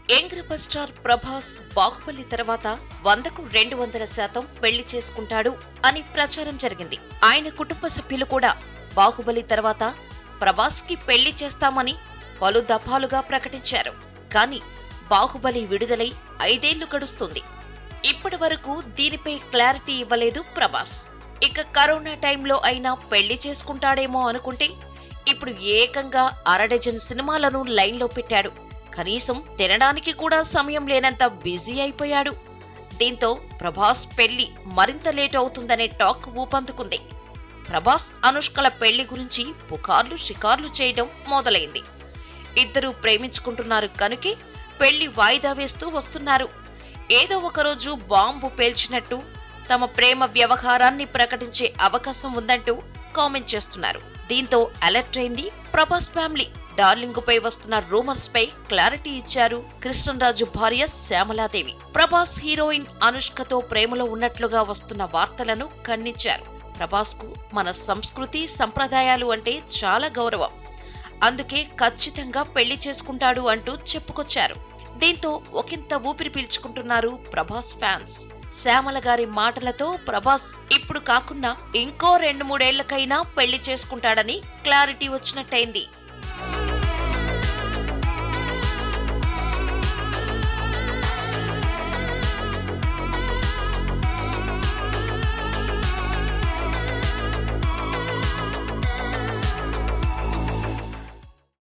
Young rebel star Prabhas Baahubali తర్వాత 100కు 200% పెళ్లి చేసుకుంటాడు అని ప్రచారం జరిగింది. ఆయన కుటుంబ సభ్యులు కూడా బాహుబలి తర్వాత ప్రభాస్ కి పెళ్లి చేస్తామని పలు దఫాలుగా ప్రకటించారు. కానీ బాహుబలి విడుదలై 5 ఏళ్లు గడుస్తుంది. ఇప్పటి వరకు దీనిపై క్లారిటీ ఇవ్వలేదు ప్రభాస్. ఇక కరోనా టైంలో అయినా పెళ్లి చేసుకుంటాడేమో అనుకుంటే ఇప్పుడు ఏకంగా 1/2 డజన్ సినిమాలను లైన్లో పెట్టాడు. కనీసం తినడానికి కూడా సమయం లేనంత బిజీ అయిపోయాడు. దీంతో ప్రభాస్ పెళ్లి మరింత లేట్ అవుతుందనే టాక్ ఊపందుకుంది. ప్రభాస్ అనుష్కల పెళ్లి గురించి పుకార్లు షికార్లు చేయడం మొదలైంది. ఇద్దరూ ప్రేమించుకుంటున్నారు కనుకే పెళ్లి వాయిదా వేస్తూ వస్తున్నారు. ఏదో ఒకరోజు బాంబు పేల్చినట్టు తమ ప్రేమ వ్యవహారాన్ని ప్రకటించే అవకాశం ఉందంటూ కామెంట్ చేస్తున్నారు. దీంతో అలర్ట్ అయింది ప్రభాస్ ఫ్యామిలీ. డార్లింగ్ పై వస్తున్న రూమర్స్ పై క్లారిటీ ఇచ్చారు కృష్ణరాజు భార్య శ్యామలాదేవి. ప్రభాస్ హీరోయిన్ అనుష్కతో ప్రేమలో ఉన్నట్లుగా వస్తున్న వార్తలను ఖండించారు. ప్రభాస్ కు మన సంస్కృతి సంప్రదాయాలు అంటే చాలా గౌరవం, అందుకే ఖచ్చితంగా పెళ్లి చేసుకుంటాడు అంటూ చెప్పుకొచ్చారు. దీంతో ఒకంత ఊపిరి పీల్చుకుంటున్నారు ప్రభాస్ ఫ్యాన్స్. శ్యామల గారి మాటలతో ప్రభాస్ ఇప్పుడు కాకుండా ఇంకో 2-3 ఏళ్లకైనా పెళ్లి చేసుకుంటాడని క్లారిటీ వచ్చినట్టయింది.